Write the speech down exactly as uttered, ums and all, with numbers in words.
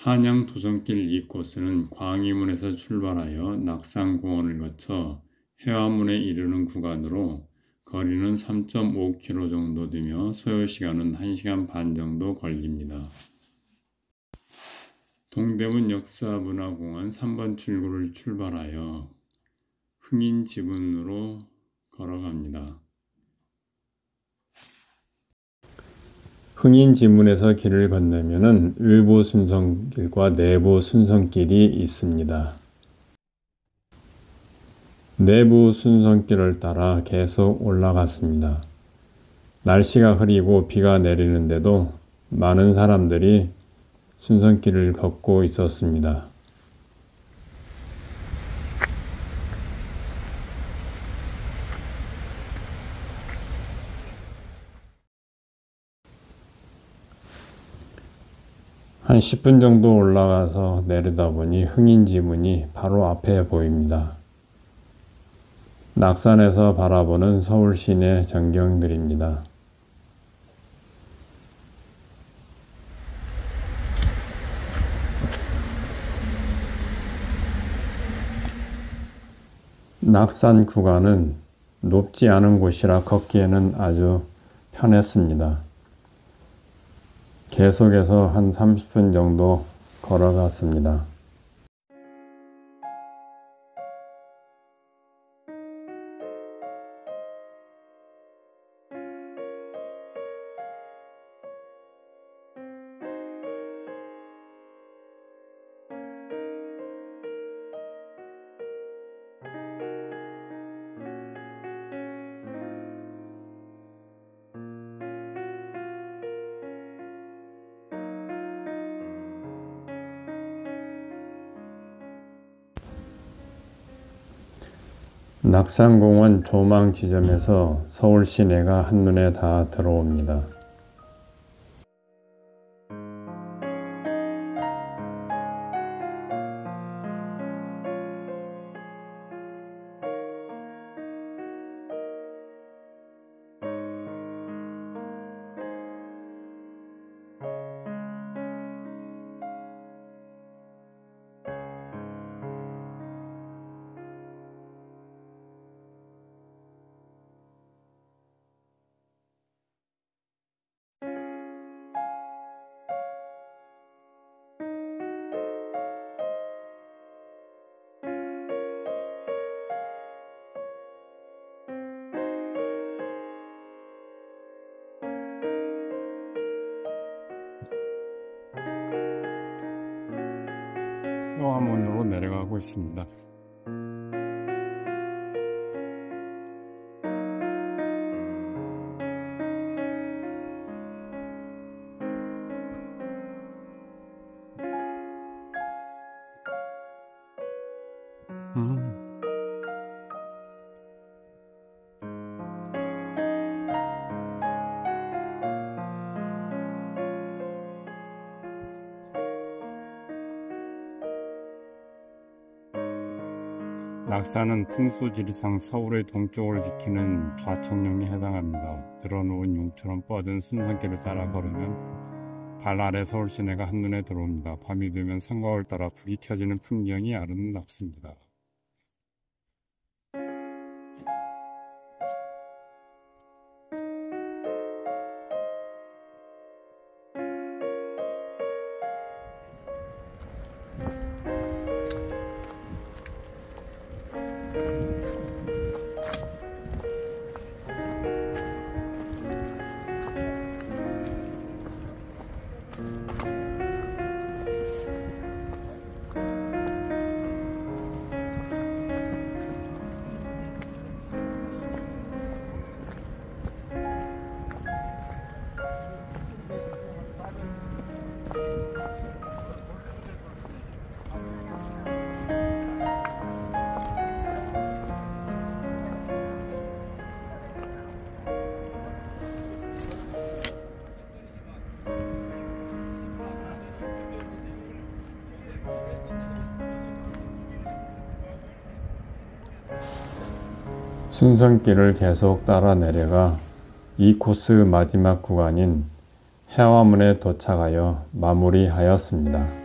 한양 도성길 이 코스는 광희문에서 출발하여 낙산공원을 거쳐 해화문에 이르는 구간으로 거리는 삼 점 오 킬로미터 정도 되며 소요시간은 한 시간 반 정도 걸립니다. 동대문 역사문화공원 삼 번 출구를 출발하여 흥인지문으로 걸어갑니다. 흥인지문에서 길을 건너면은 외부 순성길과 내부 순성길이 있습니다. 내부 순성길을 따라 계속 올라갔습니다. 날씨가 흐리고 비가 내리는데도 많은 사람들이 순성길을 걷고 있었습니다. 한 십 분 정도 올라가서 내려다보니 흥인지문이 바로 앞에 보입니다. 낙산에서 바라보는 서울 시내 전경들입니다. 낙산 구간은 높지 않은 곳이라 걷기에는 아주 편했습니다. 계속해서 한 삼십 분 정도 걸어갔습니다. 낙산공원 조망 지점에서 서울 시내가 한눈에 다 들어옵니다. 해화문으로 내려가고 있습니다. 음. 낙산은 풍수지리상 서울의 동쪽을 지키는 좌천령에 해당합니다. 들어놓은 용처럼 뻗은 순산길을 따라 걸으면 발 아래 서울 시내가 한눈에 들어옵니다. 밤이 되면 성곽을 따라 불이 켜지는 풍경이 아름답습니다. 순선길을 계속 따라 내려가 이 코스 마지막 구간인 해화문에 도착하여 마무리하였습니다.